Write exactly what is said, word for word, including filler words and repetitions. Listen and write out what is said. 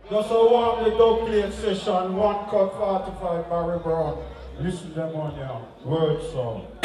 Just a warm the dub plate session, one cut forty-five Barry Brown. Listen them on ya. Word song.